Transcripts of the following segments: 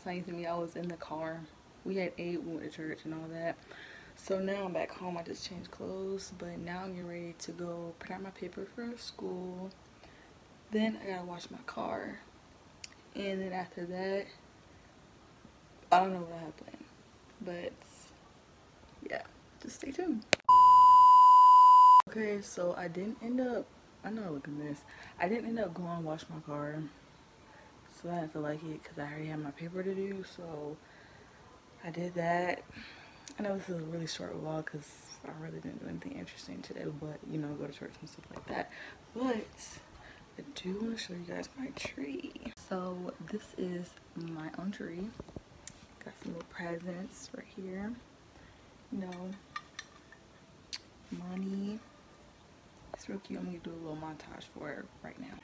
last time you see me, I was in the car. We had ate, we went to church and all that. So now I'm back home. I just changed clothes, but now I'm getting ready to go put out my paper for school. Then I gotta wash my car, and then after that, I don't know what I have planned, but yeah, just stay tuned. Okay, so I didn't end up, I know, look at this, I didn't end up going to wash my car, so I didn't feel like it because I already had my paper to do. So I did that. I know this is a really short vlog because I really didn't do anything interesting today, but you know, go to church and stuff like that. But I do want to show you guys my tree. So this is my own tree. Got some little presents right here. You know, money. It's real cute. I'm gonna do a little montage for it right now.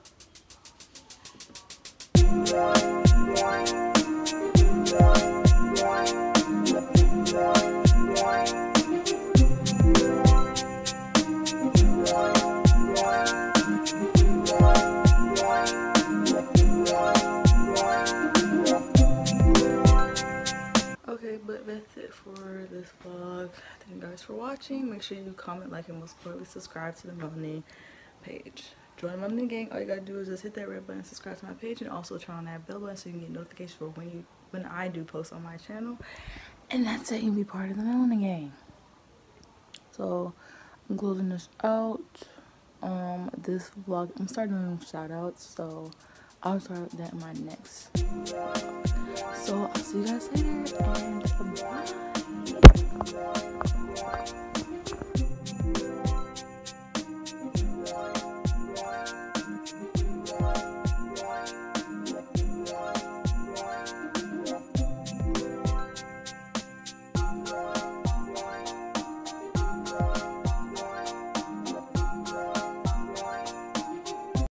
Okay, but that's it for this vlog. Thank you guys for watching. Make sure you comment, like, and most importantly, subscribe to the Melanin page. Join the Melanin gang. All you gotta do is just hit that red button, subscribe to my page, and also turn on that bell button so you can get notifications for when I do post on my channel. And that's it. You can be part of the Melanin gang. So I'm closing this out. This vlog, I'm starting doing shout outs, so I'll start that in my next vlog. So I'll see you guys later, and bye.